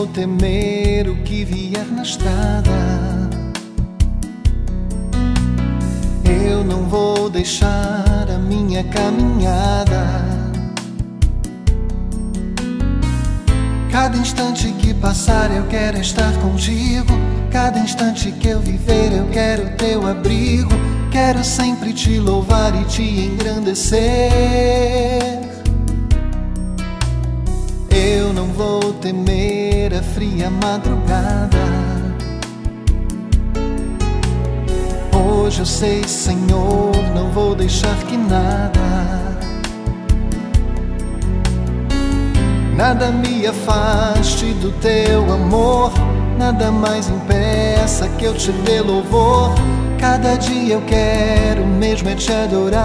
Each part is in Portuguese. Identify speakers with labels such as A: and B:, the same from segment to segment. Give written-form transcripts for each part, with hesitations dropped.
A: vou temer o que vier na estrada. Eu não vou deixar a minha caminhada. Cada instante que passar eu quero estar contigo. Cada instante que eu viver eu quero teu abrigo. Quero sempre te louvar e te engrandecer. Eu não vou temer a fria madrugada. Hoje eu sei, Senhor, não vou deixar que nada me afaste do teu amor. Nada mais impeça que eu te dê louvor. Cada dia eu quero mesmo é te adorar.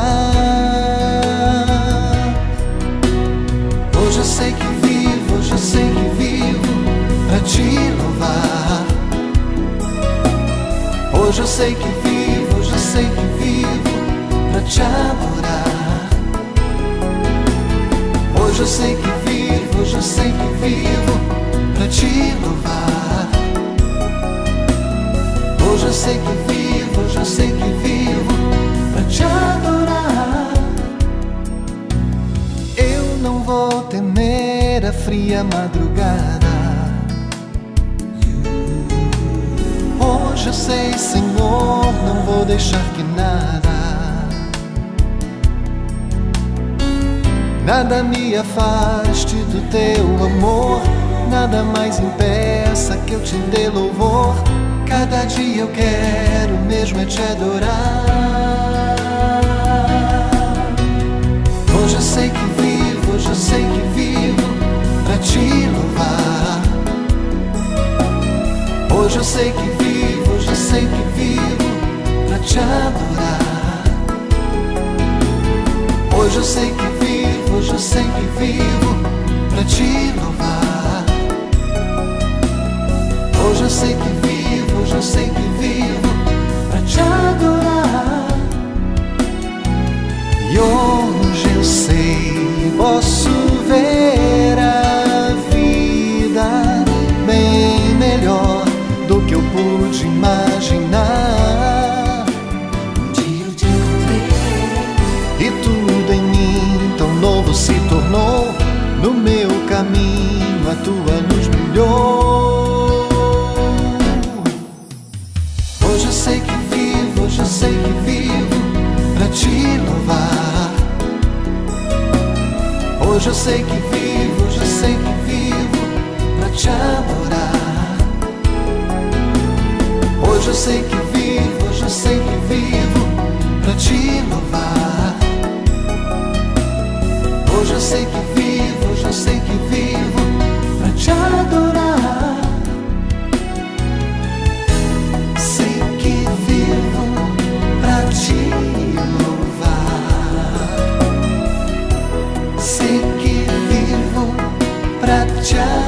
A: Hoje eu sei que vivo, hoje eu sei que vivo pra te louvar. Hoje eu sei que vivo, hoje eu sei que vivo pra te adorar. Hoje eu sei que vivo, hoje eu sei que vivo pra te louvar. Hoje eu sei que vivo, hoje eu sei que vivo pra te adorar. Eu não vou temer a fria madrugada. Hoje eu sei, Senhor, não vou deixar que nada me afaste do teu amor. Nada mais impeça que eu te dê louvor. Cada dia eu quero mesmo é te adorar. Hoje eu sei que vivo, hoje eu sei que vivo pra te louvar. Hoje eu sei que vivo, hoje eu sei que vivo pra te adorar. Hoje eu sei que vivo, hoje eu sei que vivo pra te louvar. Hoje eu sei que vivo, hoje eu sei que vivo pra te adorar. E hoje eu sei, posso ver a vida bem melhor do que eu pude imaginar.
B: Um dia eu te encontrei
A: e tudo em mim tão novo se tornou. No meu caminho a tua luz brilhou. Hoje eu sei que vivo, hoje eu sei que vivo pra te louvar. Hoje eu sei que vivo, hoje eu sei que vivo pra te adorar. Hoje eu sei que vivo, hoje eu sei que vivo pra te louvar. Hoje eu sei que vivo, hoje eu sei que vivo pra te adorar. Sei que vivo pra te louvar. Sei que vivo pra te adorar.